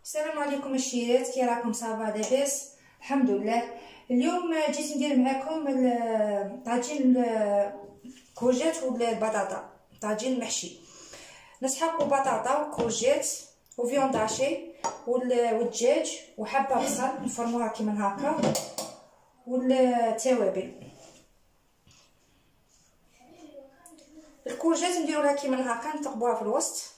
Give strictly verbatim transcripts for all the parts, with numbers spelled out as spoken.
السلام عليكم الشيرات، كي راكم؟ صافا لاباس الحمد لله. اليوم جيت ندير معكم طاجين الكوجيت والبطاطا، طاجين محشي. نسحقوا بطاطا وكوجيت وفيون داشي والدجاج وحبه بصل نفرموها كيما هكا والتوابل. الكوجيت نديروها كيما هكا، نثقبوها في الوسط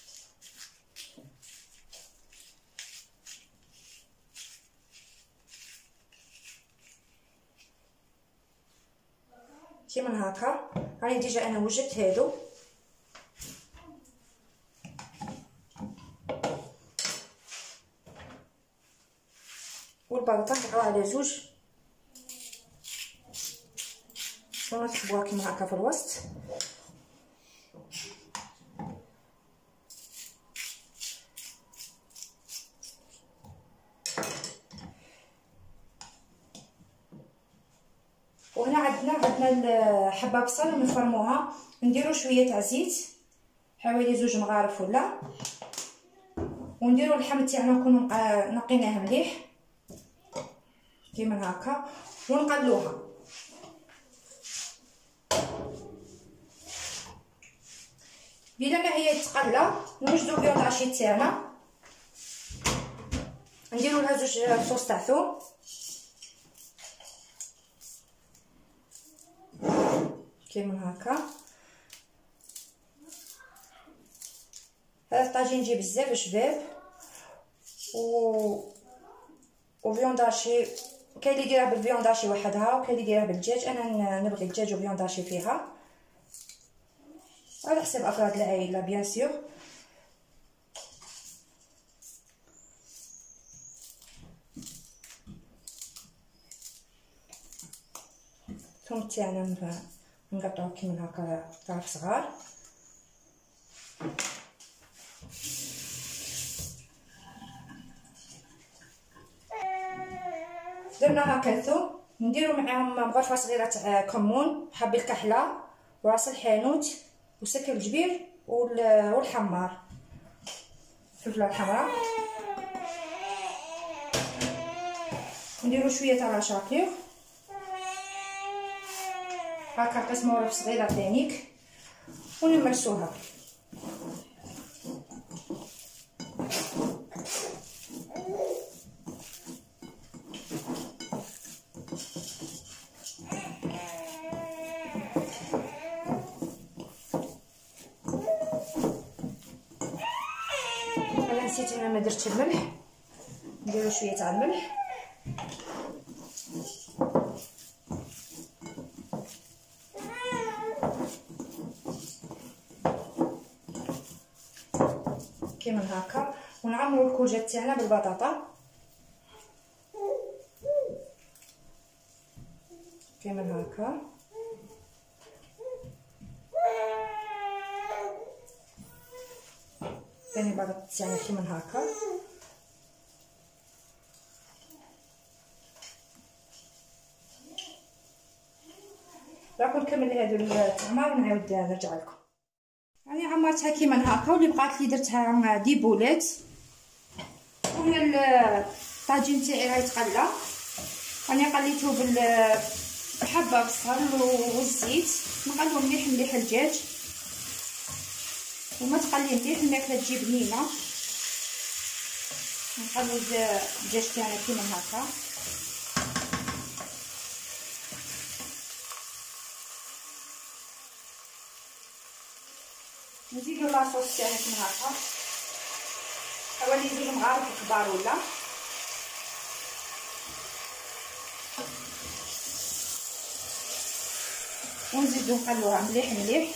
كيما هكا. راني ديجا انا وجدت هادو، والبطاطا نقطعوها على زوج ونثقبوها كيما هكا في الوسط. وهنا عندنا عندنا حبه بصل ونفرموها، نديرو شويه تاع زيت حوالي زوج مغارف ولا، ونديرو اللحم تاعنا نكونو نقيناه مليح كيما هكا ونقلوها. بلا ما هي تقلى نوجدو فيون داشي تاعنا، نديرو لها زوج فصوص تاع ثوم كيما هكا. هذا الطاجين يجي بزاف شباب و وفيون داشي، كاين اللي يديرها بالفيون داشي وحدها وكاين اللي يديرها بالدجاج. انا نبغي الدجاج وفيون داشي فيها على حسب افراد العائله بيان سور. الثوم تاعنا نقطعوه كيما هكا طرف صغار. درنا هكا الثوم، نديرو معاهم غرفه صغيره تاع كمون، حبه الكحله وراس الحانوت وسكر الجبير والحمار، الفلفله الحمراء. نديرو شويه تاع لاشابيغ هكا، قسمه غرف صغيره تانيك ونمرسوها. انا نسيت، انا ما درتش الملح، نديرو شويه تاع الملح كيما هكا، ونعمرو الكوجيت تاعنا بالبطاطا كيما هكا. ثاني البطاطا تاعنا كيما هكا. راكم نكمل هادو التعمار ونعاود نرجع لكم. راني عمرتها كيما هكا، واللي بقات لي درتها دي بولات. وهنا الطاجين تاعي راهي تقلى، راني قليته بالحبه بصل والزيت، نقلو مليح مليح الدجاج وما تقلي مليح، الماكله تجي بنينه. نقلو الدجاج تاعنا كيما هكا. نزيدو لاصوص تاعنا كيما هكا، حوالي زوج مغارف كبار ولا. ونزيدو نقلوها مليح مليح.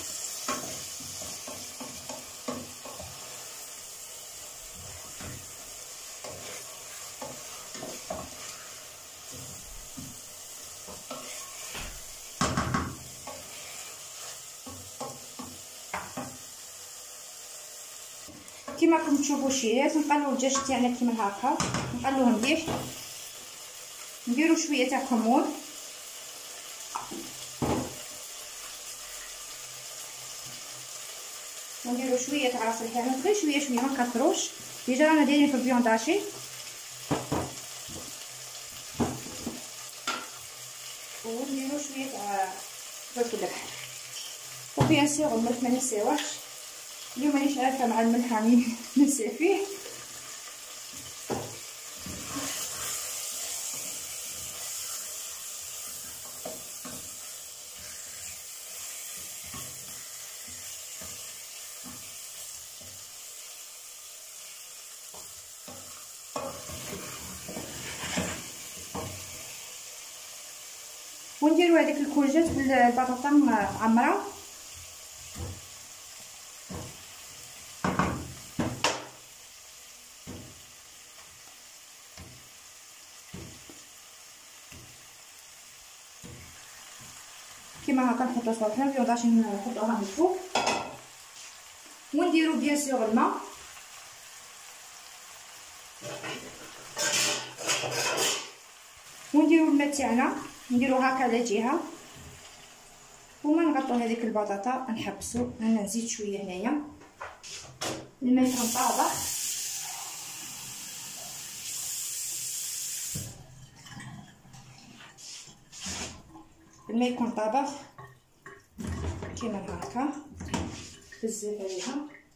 كيما راكم تشوفوا شيرات، نقلوا الدجاج تاعنا كيما هكا، نقلوه مليح. نديرو شويه تاع كمون ونديرو شويه تاع راس الحانوت، غير شويه شويه ما نكثروش، ديجا رانا دايرين في الفيونداشي ونديرو شويه تاع فلفل البحر. وبيان سيغ الملح ما نسيوهش، اليوم مانيش عارفه مع الملح راني نسي فيه. ونديرو هذيك الكورجيت بالبطاطا معمره. كيما هكا نحطو صوالحنا الفيونداشي نحطوها من الفوق. ونديرو بيان سيغ الماء، ونديرو الماء تاعنا نديرو هكا على جهه، وما نغطو هذيك البطاطا نحبسو. انا نزيد شويه هنايا الماء يكون طابخ. الماء يكون طابخ كيما هكا بزاف عليها.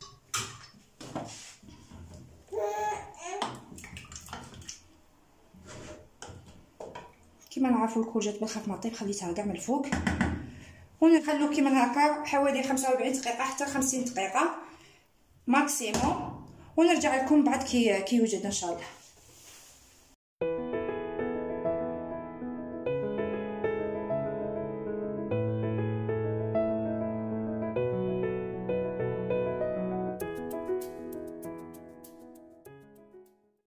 كيما نعرفوا الكوجات بالخف ما طيب خليتها كاع من الفوق، ونخلو كيما هكا حوالي خمسة وأربعين دقيقه حتى خمسين دقيقه ماكسيموم، ونرجع لكم بعد كي كي يوجد ان شاء الله.